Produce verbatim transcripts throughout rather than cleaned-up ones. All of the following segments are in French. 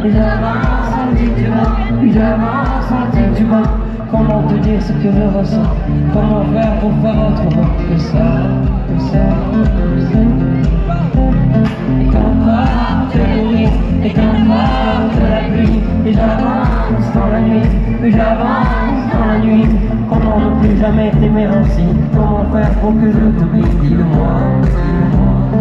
Et j'avance sans dire du bas, puis j'avance sans dire du bas. Comment te dire ce que je ressens? Comment faire pour faire autrement que ça, que ça, que ça? Et quand part le bruit, et quand part la pluie, et j'avance dans la nuit, et j'avance dans la nuit. Comment ne plus jamais t'aimer ainsi? Comment faire pour que je t'oublie? Dis-le-moi, dis-le-moi.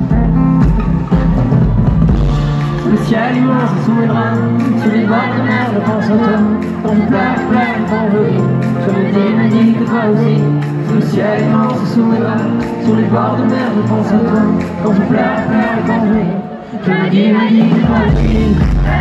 Sous le ciel immense sous mes draps, sur les bords de mer je pense à toi. Quand je pleure, je pleure, quand je ris, je me dis, me dis que toi aussi. Sous le ciel immense sous mes draps, sur les bords de mer je pense à toi. Quand je pleure, je pleure, quand je ris, je me dis, me dis que toi aussi.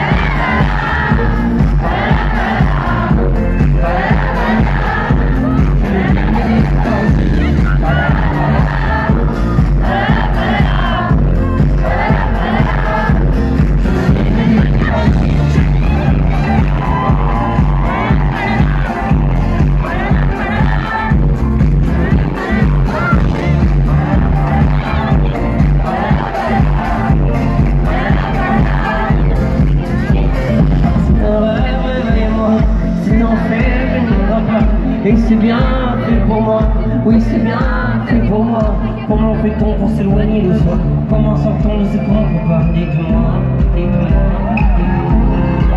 Et c'est bien fait pour moi, oui c'est bien fait pour moi. Comment fait-on pour s'éloigner de soi? Comment sort-on de ses propres pas? Dites-moi, dites-moi, dites-moi.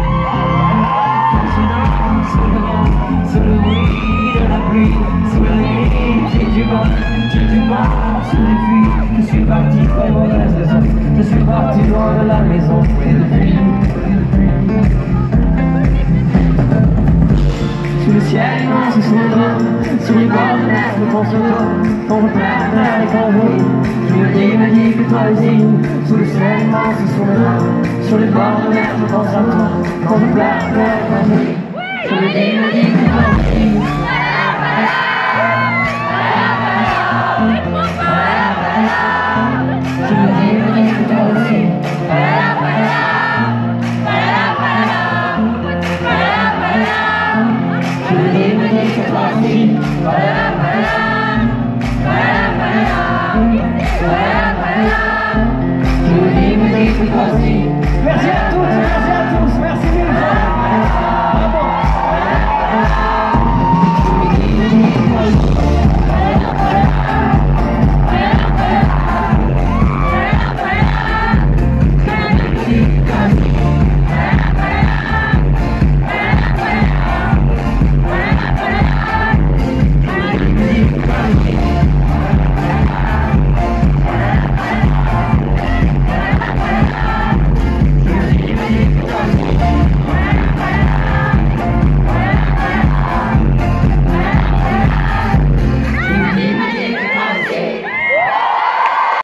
Sous le vent, sous le bruit de la pluie, sous la nuit, j'ai du vent, j'ai du vent, sous les pluies. Je suis parti pour mauvaise raison, je suis parti loin de la maison. Et depuis, depuis sous le ciel immense, sous les draps, sur les bords de mer, je pense à toi. Quand je pleure, pleure et quand je ris, je me dis, me dis que toi aussi. Sous le ciel immense, sous les draps, sur les bords de mer, je pense à toi. Quand je pleure, pleure et quand je ris, je me dis, me dis que toi aussi. Je me dis, me dis que toi aussi. Merci.